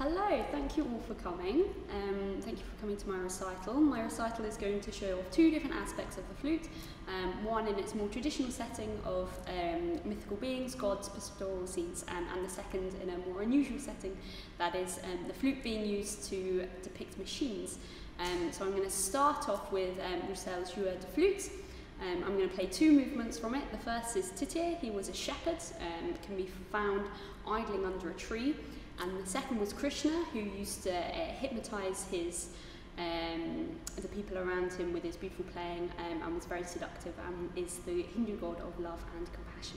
Hello, thank you all for coming. Thank you for coming to my recital. My recital is going to show off two different aspects of the flute. One in its more traditional setting of mythical beings, gods, pastoral scenes, and the second in a more unusual setting, that is the flute being used to depict machines. So I'm going to start off with Roussel's Joueurs de Flute. I'm going to play two movements from it. The first is Tityre. He was a shepherd, can be found idling under a tree. And the second was Krishna, who used to hypnotise the people around him with his beautiful playing, and was very seductive, and is the Hindu god of love and compassion.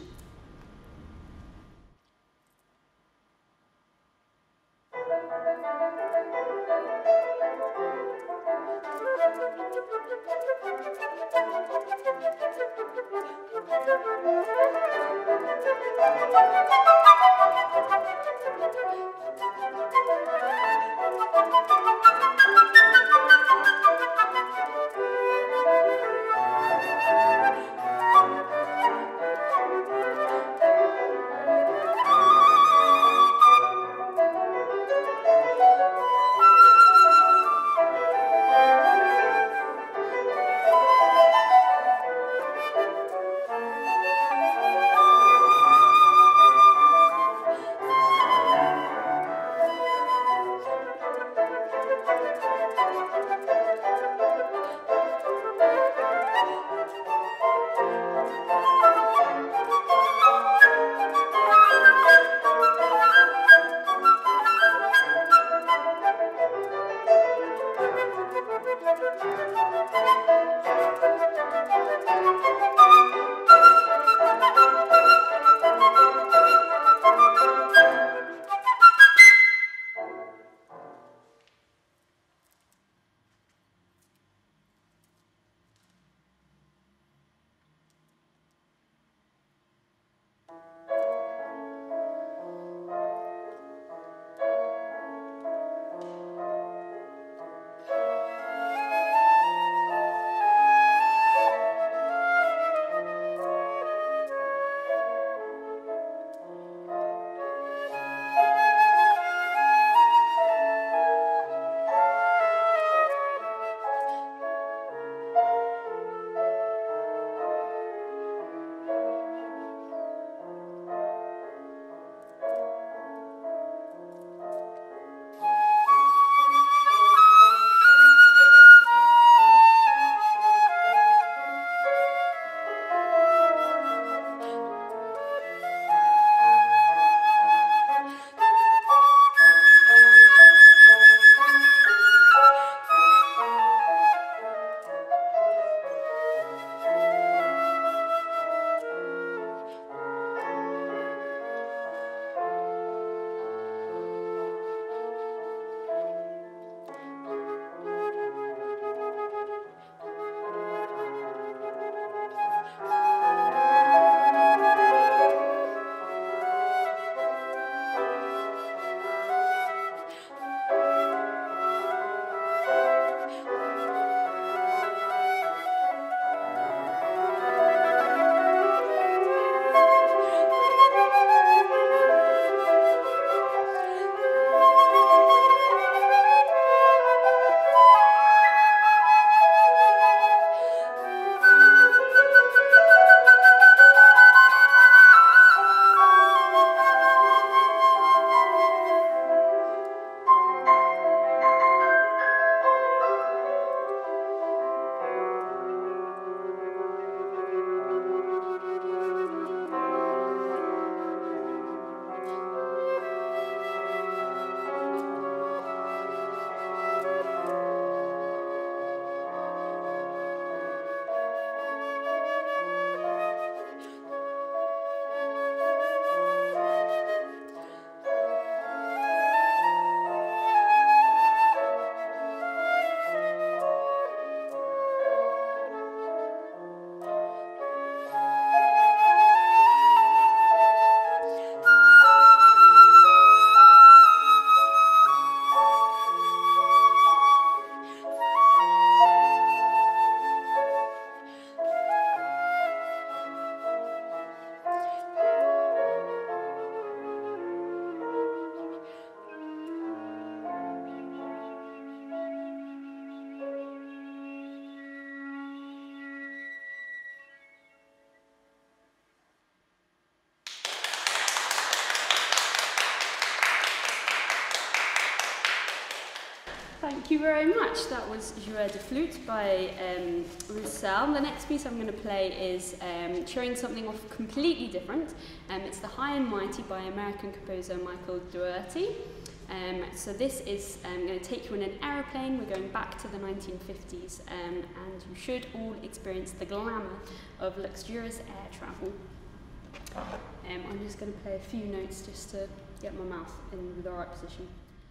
Thank you very much. That was Joueurs de Flute by Roussel. The next piece I'm going to play is showing something off completely different. It's The High and Mighty by American composer Michael Daugherty. So this is going to take you in an aeroplane. We're going back to the 1950s, and you should all experience the glamour of luxurious air travel. I'm just going to play a few notes just to get my mouth in the right position.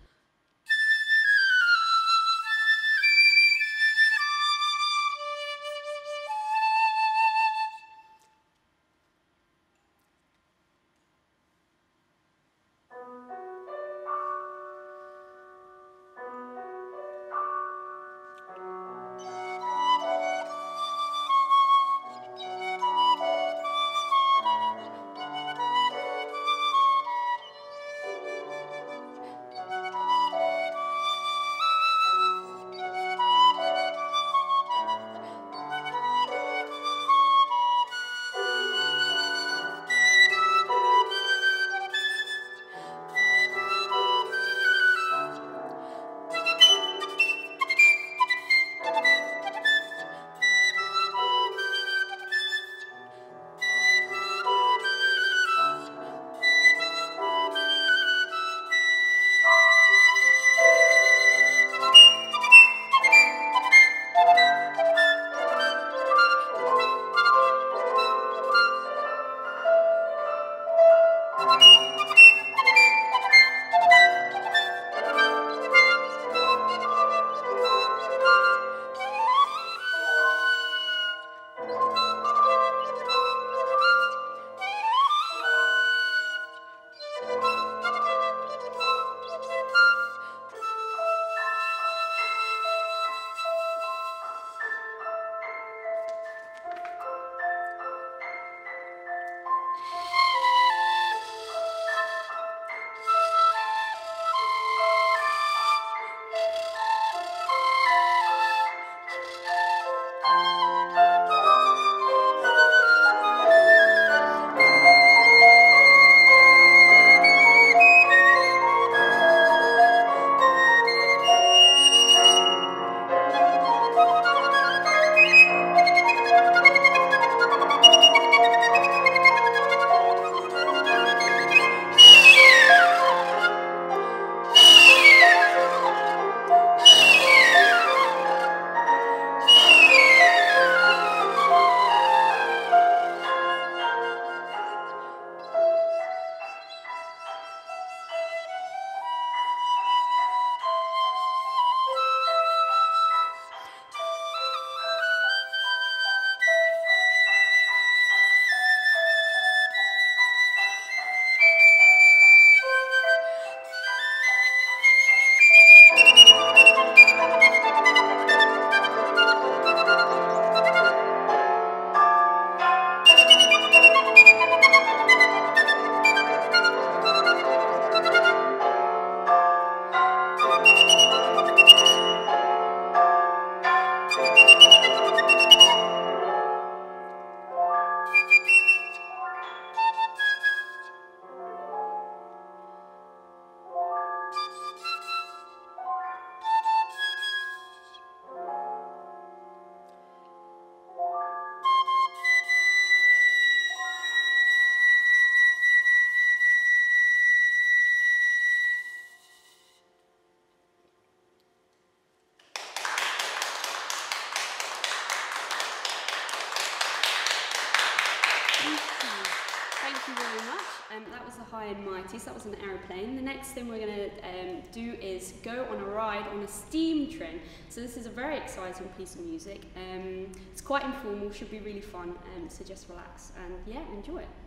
Thank you very much. That was The High and Mighty, so that was an aeroplane. The next thing we're going to do is go on a ride on a steam train. So this is a very exciting piece of music. It's quite informal, should be really fun, so just relax and yeah, enjoy it.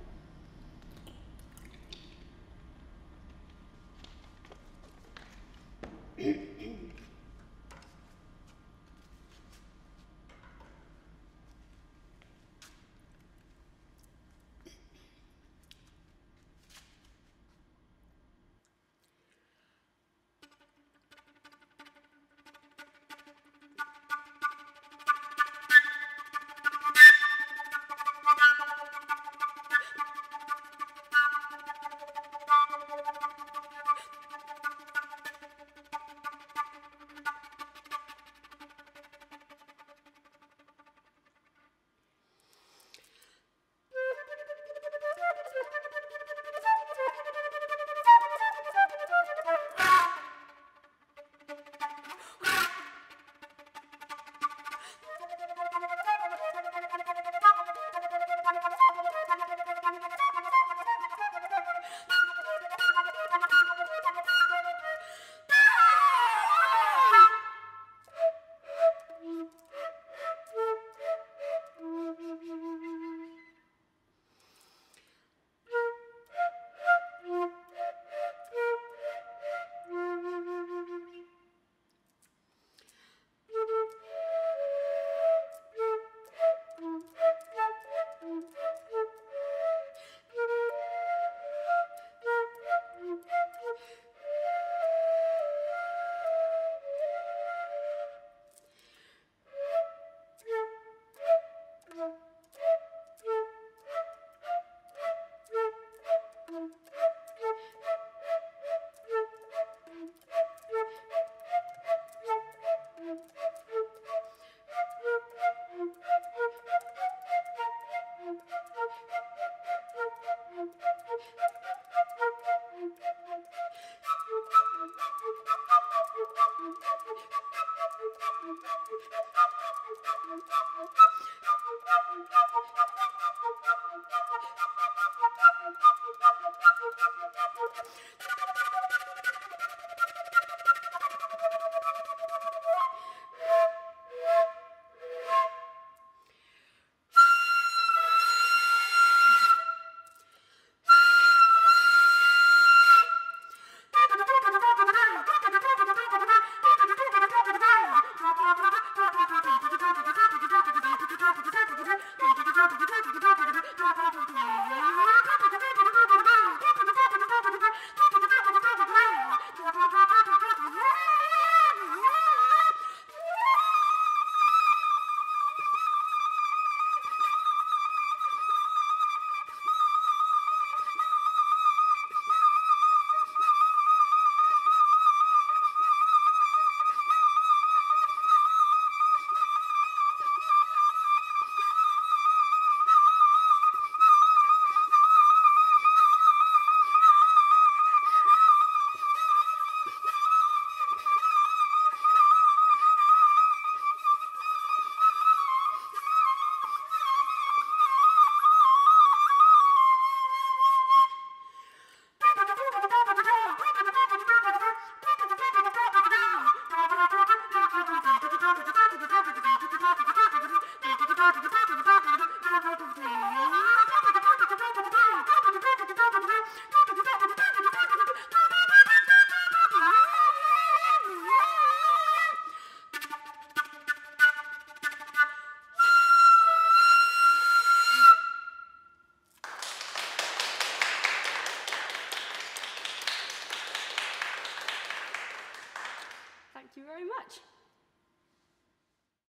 Thank you very much.